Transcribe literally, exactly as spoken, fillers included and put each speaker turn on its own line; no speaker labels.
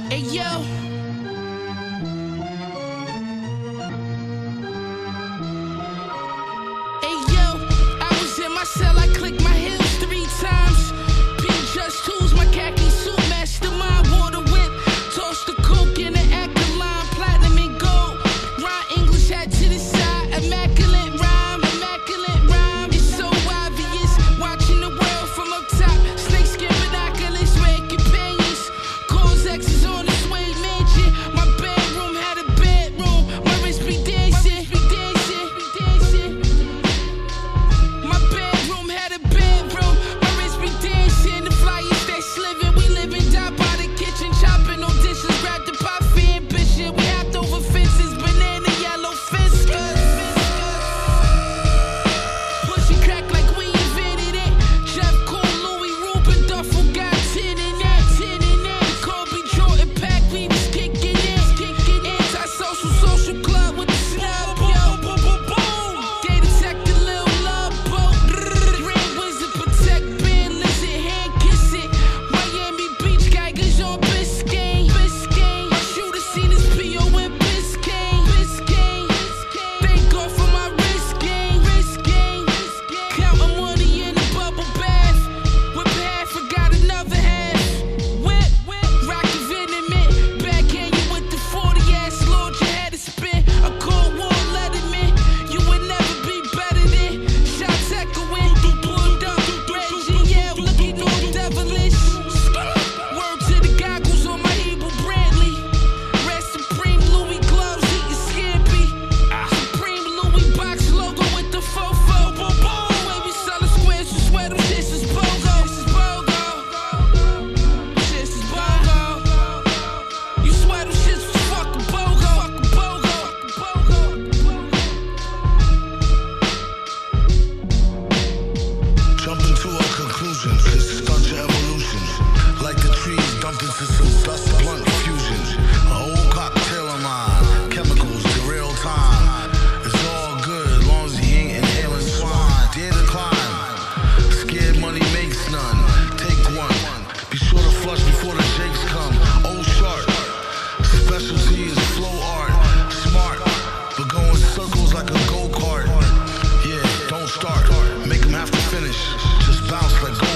Hey yo. Hey yo, I was in my cell, I clicked my heels three times. P just tools, my khaki suit, mastermind, water whip, toss the coke in the alkaline, platinum and gold. Rhyme English hat to the side, immaculate rhyme, immaculate rhyme. It's so obvious, watching the world from up top. Snakeskin binoculars, red companions, cause X's on the suede mansion. My bedroom had a bedroom, my wrist be dancing, be dancing, be dancing. My bedroom had a bedroom, my wrist be dancing. The flyers they sliving, we living down by the kitchen, chopping on dishes, grab the pot for ambition. We hopped over fences, banana yellow fiskers. Pushing crack like we invented it. Jeff Cool, Louis Rubin, Duffel got ten in that, ten in that. Kobe Jordan pack, we was kicking it, kicking it. Anti-social, social club with the snub, yo. Boom, boom, boom. They detect a little love boat. Grand Wizard, protect Ben, lizard, hand kiss it. Miami Beach, Geiger's on Biscayne, Biscayne. My shooter seen his P O in Biscayne, Biscayne. Thank God for my wrist game, wrist game. Counting money in the bubble bath. Whip half, forgot another half. Whip, whip, rockin' venomant. Backhand you with the forty ass Lord, you had to spin. A cold war letterman. You would never be better than shots echoing. Pulled up, Reggie, yeah, looking all devilish. Word to the goggles on my Hebrew Bradley. Rest Supreme Louis gloves, eating scampi. Supreme Louis box logo with the fofo. Boom, boom. When we sellin' squares, you swear them shits is BOGO. This is BOGO. Shits is BOGO. You swear them shits was fucking BOGO. Fucking BOGO.
Jump into our conclusions, this is start your evolution. Like the trees dumped into some dust blunt fusion. A whole cocktail of mine, chemicals to real time. It's all good as long as he ain't inhaling swine. Dare to climb, scared money makes none. Take one, be sure to flush before the jakes come. Oh sharp, specialty is flow art. Smart, but go in circles like a go-kart. Yeah, don't start, make him have to finish. Just bounce like